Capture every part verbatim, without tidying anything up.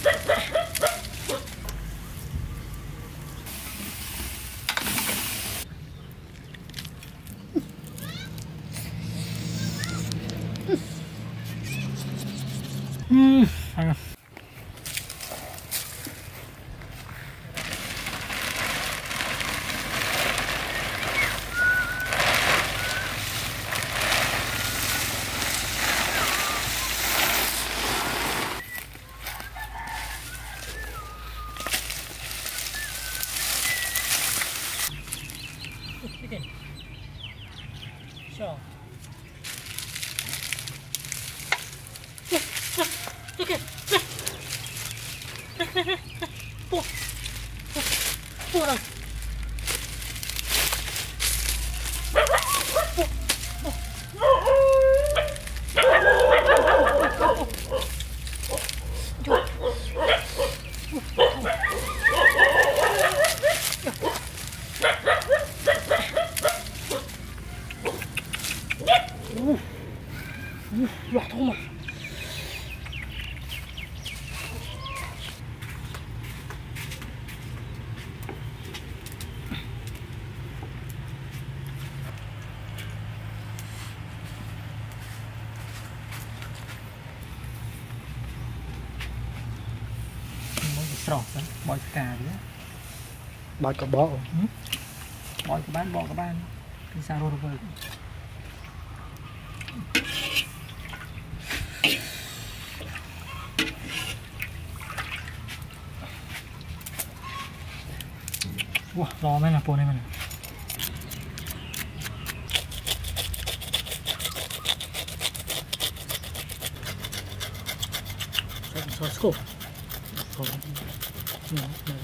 Ừm, ăn. Chicken. Sure. Chicken. Bố. Bố đâu? Lọt không mà. Sọt đó, bòi cà đó. Bòi cà bò. Ừ. Bòi cà bán, bò cà bán. Cái sao rồi rồi. Wow, lo mấy là po này mình. Sọt scoop. Sọt. No, no.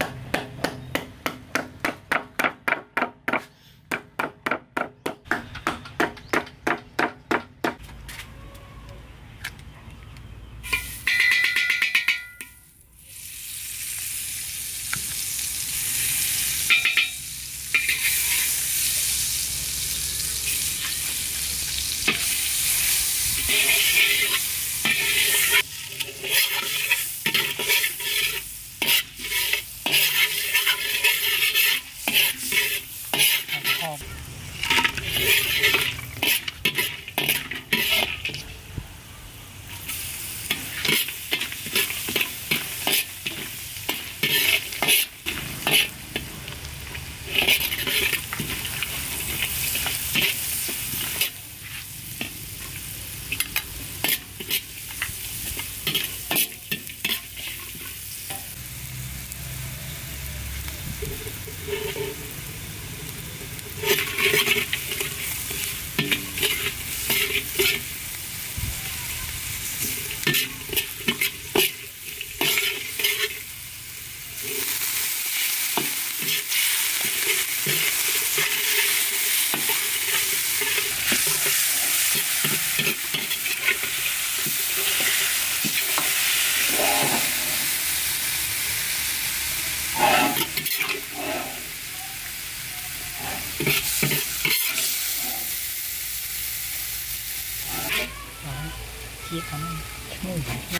Chia thấm mùi.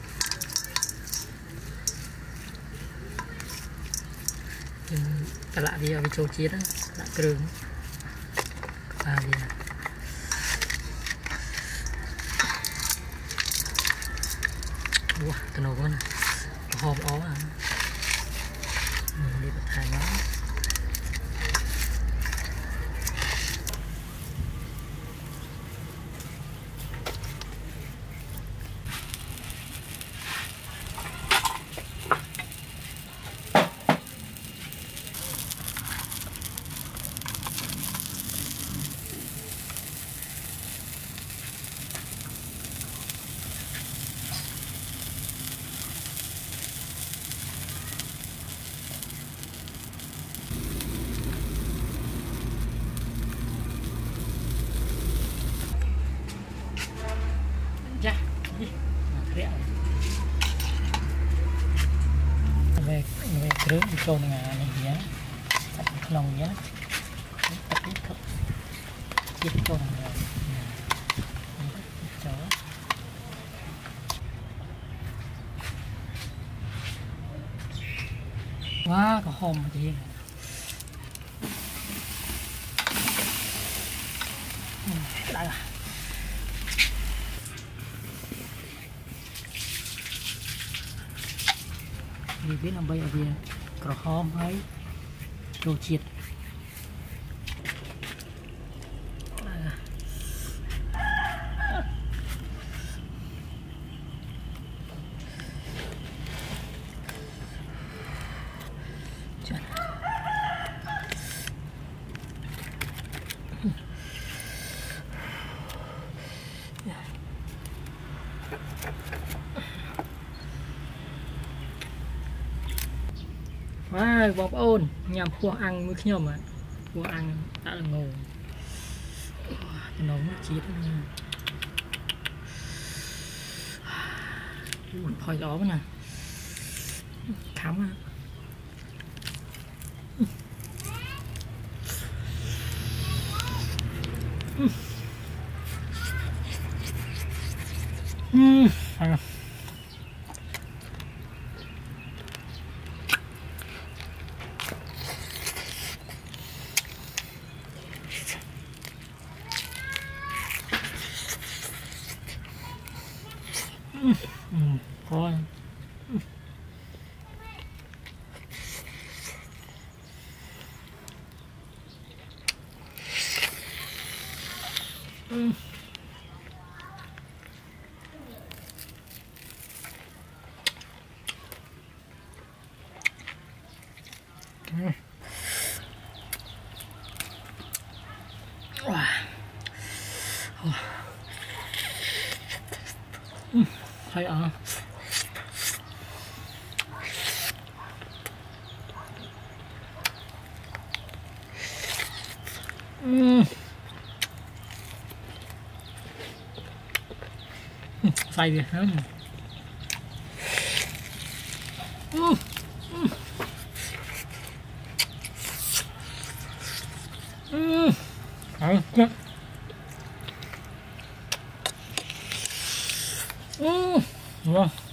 Cả lạ đi ở cái chỗ chia đó, lạ cường. À đi. Wow, cái nồi con này. Hòm ó à. Mình đi bật hai nó. về về rưỡi đi trôn ngà này nhé, sạch lòng nhé, tập ít thôi, chỉ trôn ngà, chó, quá có hòm mà chị đây à vì biết làm bây ở đây có hòm ấy đồ chiếtว้าวบอบโอนยำพวกอังมือขยมอ่ะพวกอังตาละงูจะน้องชีสพอยล้อมันน่ะขำอ่ะอืมcó ừ. Ừ. Ừ. Hay à ừ. Say đi hả ừ. Ừ. Ừ. Hay chết ừ. Wow.